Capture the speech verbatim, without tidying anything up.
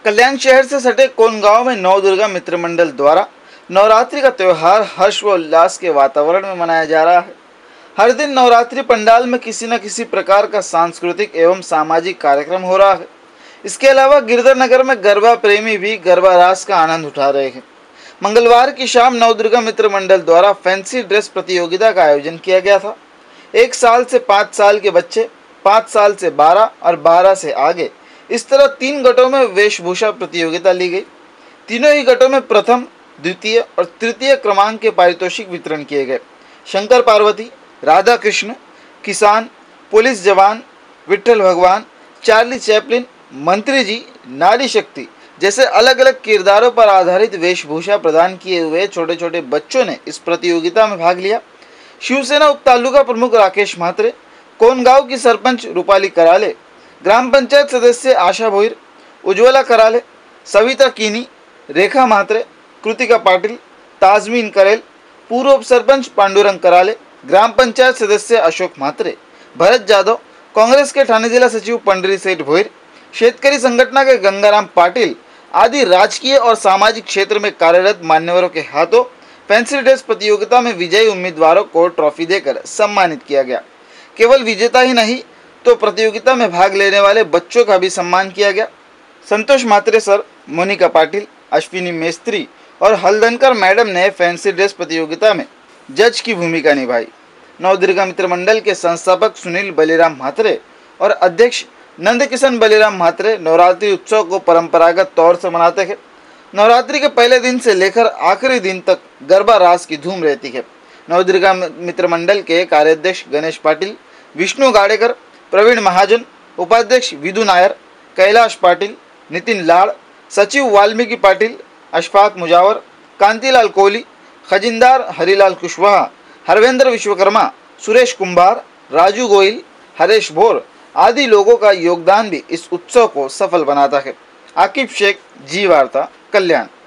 कल्याण शहर से सटे कोनगांव में नौ दुर्गा मित्र मंडल द्वारा नवरात्रि का त्योहार हर्ष व उल्लास के वातावरण में मनाया जा रहा है। हर दिन नवरात्रि पंडाल में किसी न किसी प्रकार का सांस्कृतिक एवं सामाजिक कार्यक्रम हो रहा है। इसके अलावा गिरधर नगर में गरबा प्रेमी भी गरबा रास का आनंद उठा रहे हैं। मंगलवार की शाम नव दुर्गा मित्र मंडल द्वारा फैंसी ड्रेस प्रतियोगिता का आयोजन किया गया था। एक साल से पाँच साल के बच्चे, पाँच साल से बारह और बारह से आगे, इस तरह तीन गटों में वेशभूषा प्रतियोगिता ली गई। तीनों ही गटों में प्रथम, द्वितीय और तृतीय क्रमांक के पारितोषिक वितरण किए गए। शंकर पार्वती, राधा कृष्ण, किसान, पुलिस जवान, विट्ठल भगवान, चार्ली चैपलिन, मंत्री जी, नारी शक्ति जैसे अलग अलग किरदारों पर आधारित वेशभूषा प्रदान किए हुए छोटे छोटे बच्चों ने इस प्रतियोगिता में भाग लिया। शिवसेना उप तालुका प्रमुख राकेश म्हात्रे, कोनगांव की सरपंच रूपाली कराले, ग्राम पंचायत सदस्य आशा भोईर, उज्ज्वला कराले, सविता कीनी, रेखा म्हात्रे, कृतिका पाटिल, ताजमीन करेल, पूर्व उप सरपंच पांडुरंग कराले, ग्राम पंचायत सदस्य अशोक म्हात्रे, भरत जाधव, कांग्रेस के ठाणे जिला सचिव पंडरी सेठ भोईर, शेतकरी संगठना के गंगाराम पाटिल आदि राजकीय और सामाजिक क्षेत्र में कार्यरत मान्यवरों के हाथों फैंसी ड्रेस प्रतियोगिता में विजयी उम्मीदवारों को ट्रॉफी देकर सम्मानित किया गया। केवल विजेता ही नहीं तो प्रतियोगिता में भाग लेने वाले बच्चों का भी सम्मान किया गया। संतोष म्हात्रे सर, मोनिका पाटिल, अश्विनी मेस्त्री और हलदनकर मैडम ने फैंसी ड्रेस प्रतियोगिता में जज की भूमिका निभाई। नव दुर्गा मित्र मंडल के संस्थापक सुनील बलिराम म्हात्रे और अध्यक्ष नंद किशन बलिराम म्हात्रे नवरात्रि उत्सव को परंपरागत तौर से मनाते हैं। नवरात्रि के पहले दिन से लेकर आखिरी दिन तक गरबा रास की धूम रहती है। नव दुर्गा मित्र मंडल के कार्याध्यक्ष गणेश पाटिल, विष्णु गाड़ेकर, प्रवीण महाजन, उपाध्यक्ष विदु नायर, कैलाश पाटिल, नितिन लाड़, सचिव वाल्मीकि पाटिल, अशफाक मुजावर, कांतिलाल कोहली, खजिंदार हरिलाल कुशवाहा, हरवेंद्र विश्वकर्मा, सुरेश कुंभार, राजू गोयल, हरेश भोर आदि लोगों का योगदान भी इस उत्सव को सफल बनाता है। आकिब शेख, जी वार्ता, कल्याण।